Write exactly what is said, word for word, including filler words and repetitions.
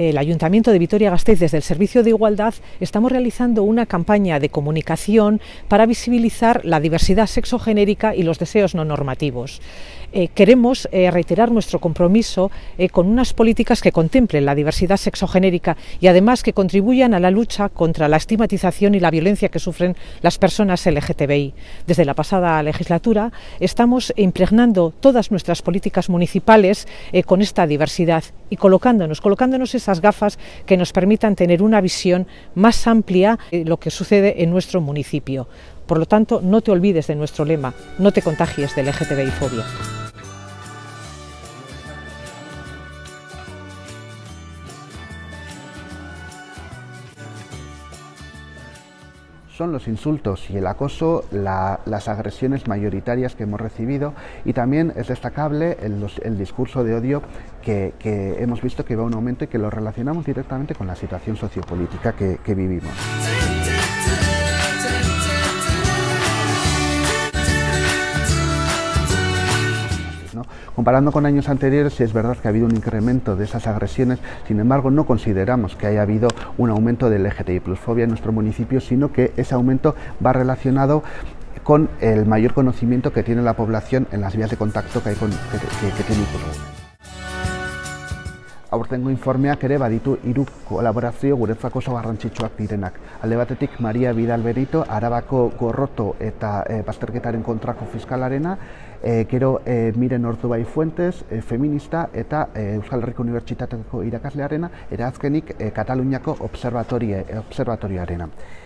el Ayuntamiento de Vitoria-Gasteiz, desde el Servicio de Igualdad, estamos realizando una campaña de comunicación para visibilizar la diversidad sexogenérica y los deseos no normativos. Eh, queremos eh, reiterar nuestro compromiso eh, con unas políticas que contemplen la diversidad sexogenérica y además que contribuyan a la lucha contra la estigmatización y la violencia que sufren las personas L G T B I. Desde la pasada legislatura estamos impregnando todas nuestras políticas municipales eh, con esta diversidad y colocándonos, colocándonos esas gafas que nos permitan tener una visión más amplia de lo que sucede en nuestro municipio. Por lo tanto, no te olvides de nuestro lema, no te contagies de L G T B I fobia. Son los insultos y el acoso la, las agresiones mayoritarias que hemos recibido, y también es destacable el, los, el discurso de odio que, que hemos visto que va a un aumento y que lo relacionamos directamente con la situación sociopolítica que, que vivimos. ¿no? Comparando con años anteriores, sí es verdad que ha habido un incremento de esas agresiones, sin embargo no consideramos que haya habido un aumento de L G T B I plus fobia en nuestro municipio, sino que ese aumento va relacionado con el mayor conocimiento que tiene la población en las vías de contacto que, hay con, que, que, que tiene el Aurtengo informeak ere baditu hiru kolaborazio guretzako oso garrantzitsuak direnak. Alde batetik Maria Vidal Benito, Arabako gorroto eta e, bazterketaren kontrako fiskalarena, e, gero e, Miren Ortubai Fuentes, e, feminista, eta e, Euskal Herriko Unibertsitateko irakaslearena, eta azkenik e, Kataluniako observatorioarena.